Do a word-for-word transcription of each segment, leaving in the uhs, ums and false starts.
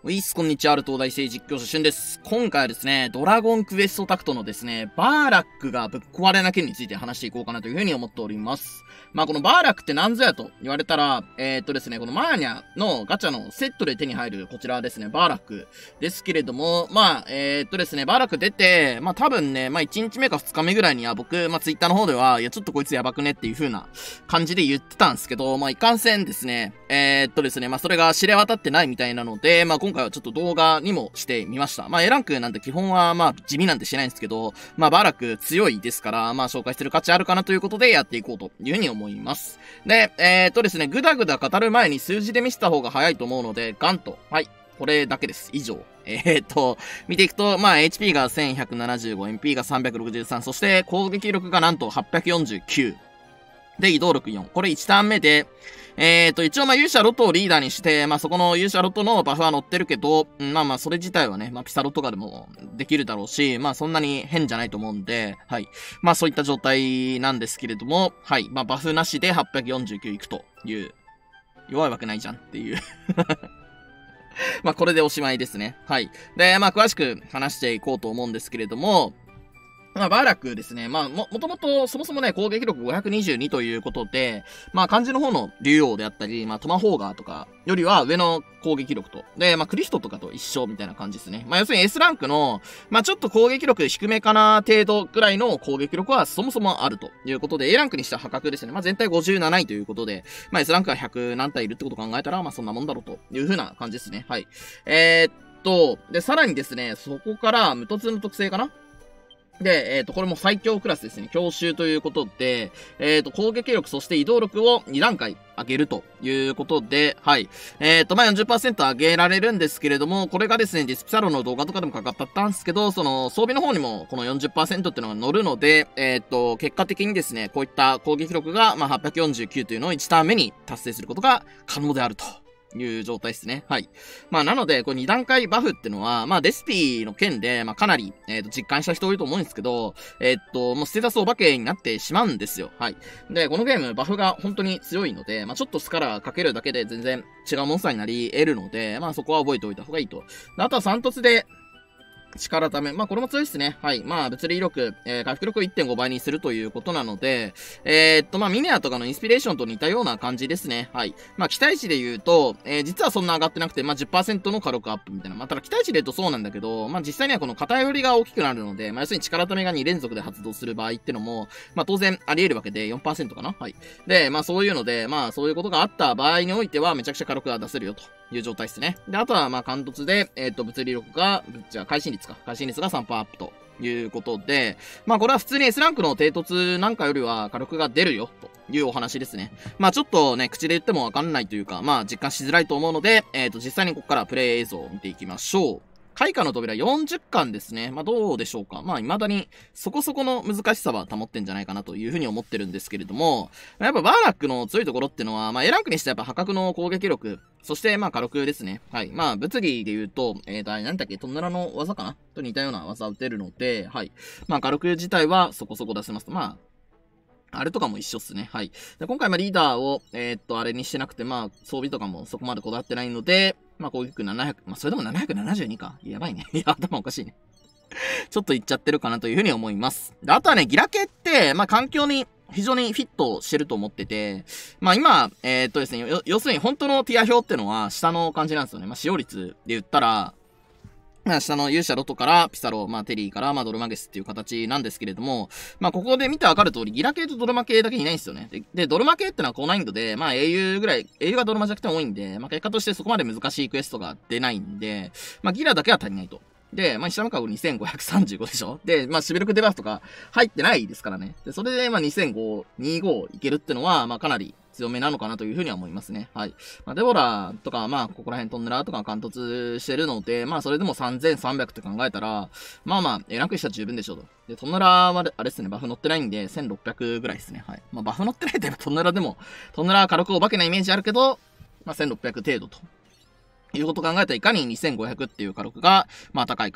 ウィスこんにちは、東大生実況者しゅんです。今回はですね、ドラゴンクエストタクトのですね、バーラックがぶっ壊れな件について話していこうかなというふうに思っております。まあこのバーラックって何ぞやと言われたら、えー、っとですね、このマーニャのガチャのセットで手に入るこちらですね、バーラックですけれども、まあ、えー、っとですね、バーラック出て、まあ多分ね、まあいちにちめかふつかめぐらいには僕、まあツイッターの方では、いやちょっとこいつやばくねっていう風な感じで言ってたんですけど、まあいかんせんですね、えー、っとですね、まあそれが知れ渡ってないみたいなので、まあ今回はちょっと動画にもしてみました。まあ A ランクなんて基本はまあ地味なんてしてないんですけど、まあバーラック強いですから、まあ紹介する価値あるかなということでやっていこうというふうに思います。で、えー、っとですね、ぐだぐだ語る前に数字で見せた方が早いと思うので、ガンと、はい、これだけです。以上。えー、っと、見ていくと、まあ エイチピー がせんひゃくななじゅうご、エムピー がさんびゃくろくじゅうさん、そして攻撃力がなんとはっぴゃくよんじゅうきゅう。で、移動力よん。これいちターン目で、えーと、一応まあ勇者ロトをリーダーにして、まあそこの勇者ロトのバフは乗ってるけど、うん、まあまあそれ自体はね、まあピサロとかでもできるだろうし、まあそんなに変じゃないと思うんで、はい。まあそういった状態なんですけれども、はい。まあバフなしではっぴゃくよんじゅうきゅういくという、弱いわけないじゃんっていう。まあこれでおしまいですね。はい。で、まあ詳しく話していこうと思うんですけれども、まあ、バーラックですね。まあ、も、もともと、そもそもね、攻撃力ごひゃくにじゅうにということで、まあ、漢字の方の竜王であったり、まあ、トマホーガーとかよりは上の攻撃力と。で、まあ、クリストとかと一緒みたいな感じですね。まあ、要するに S ランクの、まあ、ちょっと攻撃力低めかな程度ぐらいの攻撃力はそもそもあるということで、A ランクにしては破格ですね。まあ、全体ごじゅうなないということで、まあ、S ランクがひゃく何体いるってことを考えたら、まあ、そんなもんだろうという風な感じですね。はい。えー、っと、で、さらにですね、そこから無突の特性かなで、えっ、ー、と、これも最強クラスですね。強襲ということで、えっ、ー、と、攻撃力、そして移動力をに段階上げるということで、はい。えっ、ー、と、まあ、よんじゅっパーセント 上げられるんですけれども、これがですね、ディスピサロの動画とかでもかかったんですけど、その、装備の方にもこの よんじゅっパーセント っていうのが乗るので、えっ、と、結果的にですね、こういった攻撃力が、まあ、はっぴゃくよんじゅうきゅうというのをいちターン目に達成することが可能であると。いう状態ですね。はい。まあ、なので、これに段階バフってのは、まあ、デスピーの件で、まあ、かなり、えっと、実感した人多いと思うんですけど、えっと、もうステータスお化けになってしまうんですよ。はい。で、このゲーム、バフが本当に強いので、まあ、ちょっとスカラーかけるだけで全然違うモンスターになり得るので、まあ、そこは覚えておいた方がいいと。あとはさん突で、力ため。まあ、これも強いですね。はい。まあ、物理力、えー、回復力を いってんご 倍にするということなので、えー、っと、まあ、ミネアとかのインスピレーションと似たような感じですね。はい。まあ、期待値で言うと、えー、実はそんな上がってなくて、まあ、じゅっパーセント の火力アップみたいな。まあ、ただ期待値で言うとそうなんだけど、まあ、実際にはこの偏りが大きくなるので、まあ、要するに力ためがに連続で発動する場合ってのも、まあ、当然あり得るわけで よんパーセント かな。はい。で、まあ、そういうので、まあ、そういうことがあった場合においては、めちゃくちゃ火力が出せるよと。いう状態ですね。で、あとは、まあ、貫突で、えっと、物理力が、じゃあ、会心率か。会心率が さんパーセント アップということで、まあ、これは普通に S ランクの低突なんかよりは火力が出るよ、というお話ですね。まあ、ちょっとね、口で言ってもわかんないというか、まあ、実感しづらいと思うので、えっと、実際にここからプレイ映像を見ていきましょう。開花の扉よんじゅっかんですね。まあどうでしょうか。まあ未だにそこそこの難しさは保ってんじゃないかなというふうに思ってるんですけれども、やっぱバーラックの強いところってのは、まあ A ランクにしてやっぱ破格の攻撃力、そしてまあ火力ですね。はい。まあ物理で言うと、えーと、なんだっけ、トンネラの技かなと似たような技を打てるので、はい。まあ火力自体はそこそこ出せます。まあ、あれとかも一緒っすね。はい。で今回、ま、リーダーを、えー、っと、あれにしてなくて、まあ、装備とかもそこまでこだわってないので、まあ、攻撃力ななひゃく、まあ、それでもななひゃくななじゅうにか。やばいね。いや、頭おかしいね。ちょっといっちゃってるかなというふうに思います。で、あとはね、ギラ系って、まあ、環境に非常にフィットしてると思ってて、まあ、今、えー、っとですね、要するに本当のティア表ってのは下の感じなんですよね。まあ、使用率で言ったら、まあ、下の勇者ロトから、ピサロ、まあ、テリーから、まあ、ドルマゲスっていう形なんですけれども、まあ、ここで見てわかる通り、ギラ系とドルマ系だけいないんですよね。で、でドルマ系ってのは高難易度で、まあ、英雄ぐらい、英雄がドルマ弱点多いんで、まあ、結果としてそこまで難しいクエストが出ないんで、まあ、ギラだけは足りないと。で、まあ、下の株にせんごひゃくさんじゅうごでしょで、まあ、シベルクデバフとか入ってないですからね。で、それで、まあ、にせんご、にじゅうごいけるってのは、まあ、かなり強めなのかなというふうには思いますね。はい。まあ、デボラとか、まあ、ここら辺トンネラーとか貫突してるので、まあ、それでもさんぜんさんびゃくって考えたら、まあまあ、え、ランクしたら十分でしょうと。で、トンネラーは、あれですね、バフ乗ってないんで、せんろっぴゃくぐらいですね。はい。まあ、バフ乗ってないとやっぱトンネラーでも、トンネラー軽くお化けなイメージあるけど、まあ、せんろっぴゃく程度と。いうことを考えたらいかににせんごひゃくっていう火力が、まあ高いかと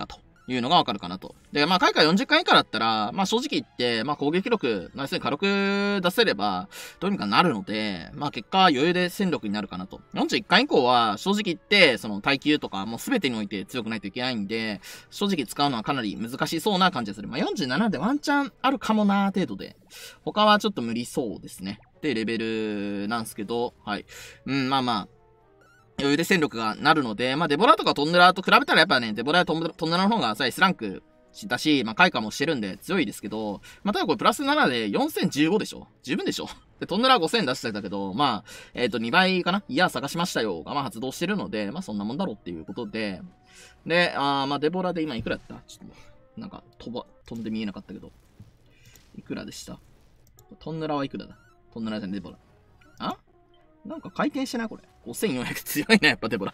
いうのがわかるかなと。で、まあ、回かよんじゅっかい以下だったら、まあ、正直言って、まあ、攻撃力、要するに軽く出せれば、どうにかなるので、まあ、結果、余裕で戦力になるかなと。よんじゅういっかい以降は、正直言って、その、耐久とか、もう全てにおいて強くないといけないんで、正直使うのはかなり難しそうな感じがする。まあ、よんじゅうななでワンチャンあるかもなー程度で、他はちょっと無理そうですね。ってレベルなんですけど、はい。うん、まあまあ、余裕で戦力がなるので、まあ、デボラとかトンネラーと比べたらやっぱね、デボラやトンネラーの方がさ、S ランクだし、まあ、開花もしてるんで強いですけど、まあ、ただこれプラスななでよんせんじゅうごでしょ？十分でしょ？で、トンネラーごせん出してたけど、まあ、えっと、にばいかな？いや、探しましたよが、まあ、発動してるので、まあ、そんなもんだろうっていうことで、で、あーまあ、デボラで今いくらやった？ちょっと、なんか、飛ば、飛んで見えなかったけど。いくらでした？トンネラーはいくらだ？トンネラーじゃん、デボラ。あ？なんか回転してないこれ。ごせんよんひゃく強いな、やっぱデボラ。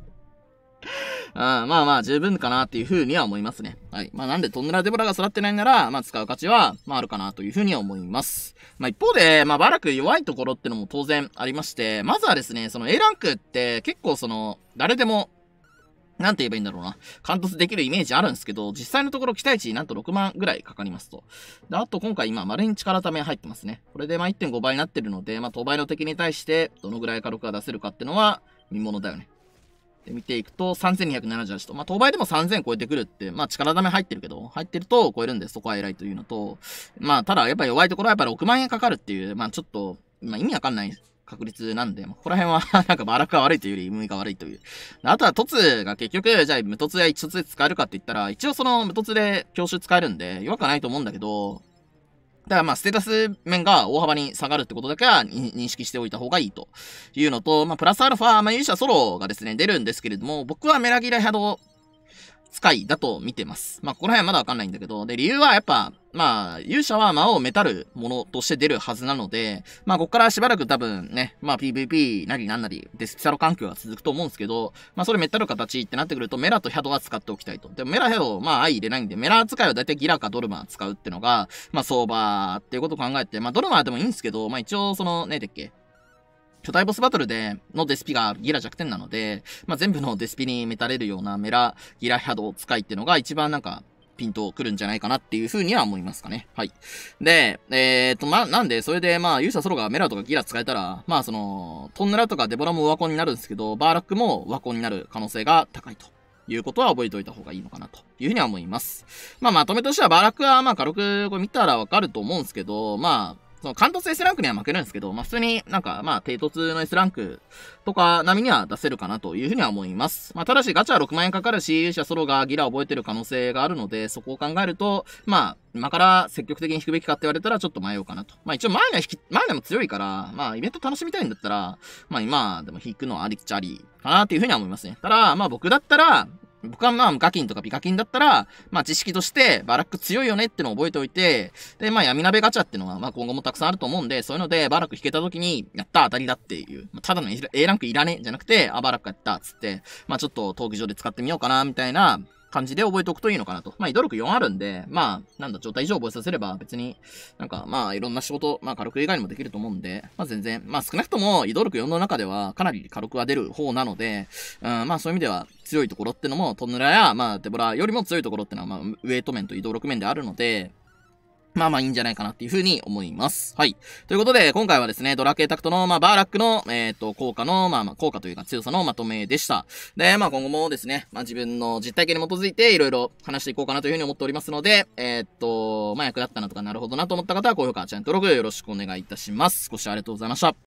あまあまあ十分かなっていう風には思いますね。はい。まあなんでトンネラデボラが育ってないなら、まあ使う価値は、まああるかなという風には思います。まあ一方で、まあバラク弱いところってのも当然ありまして、まずはですね、その A ランクって結構その、誰でも、なんて言えばいいんだろうな。貫突できるイメージあるんですけど、実際のところ期待値なんとろくまんぐらいかかりますと。で、あと今回今、丸に力ため入ってますね。これでまあ いってんごばいになってるので、まあ当倍の敵に対してどのぐらい火力が出せるかってのは見ものだよね。で、見ていくとさんぜんにひゃくななじゅうはちと、まあ当倍でもさんぜん超えてくるって、まあ力ため入ってるけど、入ってると超えるんでそこは偉いというのと、まあただやっぱ弱いところはやっぱりろくまんえんかかるっていう、まあちょっと、まあ意味わかんない確率なんで、まあ、ここら辺はなんかバラクが悪いというより、無意が悪いという。あとは、凸が結局、じゃあ、無凸や一凸で使えるかって言ったら、一応その無凸で教習使えるんで、弱くはないと思うんだけど、だからまあ、ステータス面が大幅に下がるってことだけは認識しておいた方がいいというのと、まあ、プラスアルファ、まあ、勇者ソロがですね、出るんですけれども、僕はメラギラヘド使いだと見てます。まあ、ここら辺はまだわかんないんだけど、で、理由はやっぱ、まあ、勇者は魔王メタルものとして出るはずなので、まあ、ここからしばらく多分ね、まあ、ピーブイピー なりなんなり、デスピサロ環境が続くと思うんですけど、まあ、それメタル形ってなってくると、メラとヒャドは使っておきたいと。でも、メラヒャド、まあ、相入れないんで、メラ使いは大体ギラかドルマ使うってのが、まあ、相場っていうことを考えて、まあ、ドルマでもいいんですけど、まあ、一応、その、ね、でっけ、巨大ボスバトルでのデスピがギラ弱点なので、まあ、全部のデスピにメタれるようなメラ、ギラヒャド使いっていうのが一番なんか、ピンとくるんじゃないかなっていう風には思いますかね。はい。で、えー、っと、ま、なんで、それで、まあ、ユーサソロがメラとかギラ使えたら、まあ、その、トンネラとかデボラもワコンになるんですけど、バーラックもワコンになる可能性が高いと。いうことは覚えておいた方がいいのかなというふうには思います。まあまとめとしてはバーラックはまあ軽くこれ見たらわかると思うんですけど、まあ、その、貫突 S ランクには負けるんですけど、まあ、普通になんか、まあ、低突の S ランクとか並みには出せるかなというふうには思います。まあ、ただしガチャはろくまんえんかかるし、勇者ソロがギラを覚えてる可能性があるので、そこを考えると、まあ、今から積極的に引くべきかって言われたらちょっと迷うかなと。まあ、一応前の引き、前でも強いから、まあ、イベント楽しみたいんだったら、まあ、今でも引くのはありっちゃありかなっていうふうには思いますね。ただ、まあ、僕だったら、僕はまあ、ガキンとかピカキンだったら、まあ知識として、バラック強いよねってのを覚えておいて、で、まあ闇鍋ガチャってのは、まあ今後もたくさんあると思うんで、そういうので、バラック引けた時に、やった当たりだっていう、まあ、ただの A ランクいらねえじゃなくて、あ、バラックやったっつって、まあちょっと闘技場で使ってみようかな、みたいな、感じで覚えておくといいのかなと。まあ、移動力よんあるんで、まあ、なんだ、状態以上覚えさせれば別に、なんか、まあ、いろんな仕事、まあ、軽く以外にもできると思うんで、まあ、全然、まあ、少なくとも移動力よんの中ではかなり軽くは出る方なので、うん、まあ、そういう意味では強いところってのも、トンネラや、まあ、デボラよりも強いところってのは、まあ、ウェイト面と移動力面であるので、まあまあいいんじゃないかなっていうふうに思います。はい。ということで、今回はですね、ドラケータクトの、まあ、バーラックの、えっと、効果の、まあまあ、効果というか強さのまとめでした。で、まあ今後もですね、まあ自分の実体験に基づいていろいろ話していこうかなというふうに思っておりますので、えっと、まあ役立ったなとかなるほどなと思った方は高評価、チャンネル登録よろしくお願いいたします。ご視聴ありがとうございました。